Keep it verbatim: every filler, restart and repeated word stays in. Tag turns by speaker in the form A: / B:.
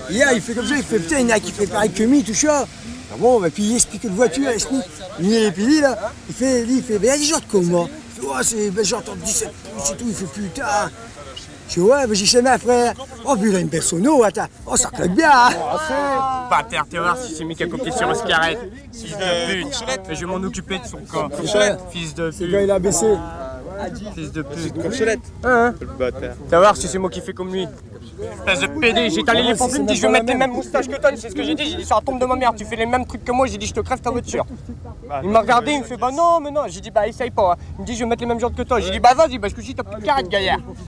A: Hier, il fait comme ça, il fait putain, il y en a qui fait pareil que moi, tout ça. Ah bon, bah, puis il explique une voiture, il explique. Il puis lui, là, il fait, lui, il fait, ben, il y a des gens comme moi. Il fait, ouais, c'est, ben, j'entends dix-sept pouces et tout, il fait putain. Je dis, ouais, ben, j'ai chez ma frère. Oh, puis il a une personno, attends. Oh, ça claque bien, hein.
B: Pas terre, tu vas voir si c'est mis qu'à copier sur Oscaret. Fils de pute. Mais je vais m'en occuper de son corps. Fils de
A: C'est quand
B: pute.
A: il a baissé.
B: Fils de pute.
C: Courchelette.
B: Hein?
C: Le bâtard.
B: Tu vas voir si c'est moi qui fais comme lui. Espèce de pédé, j'ai étalé les il me dit je vais mettre les mêmes moustaches que toi, c'est ce que j'ai dit, j'ai dit sur la tombe de ma mère, tu fais les mêmes trucs que moi, j'ai dit je te crève ta voiture. Il m'a regardé, il me fait bah non mais non, j'ai dit bah essaye pas, hein. Il me dit je vais mettre les mêmes jantes que toi, j'ai dit bah vas-y, bah je te dis t'as plus de carrette gaillard.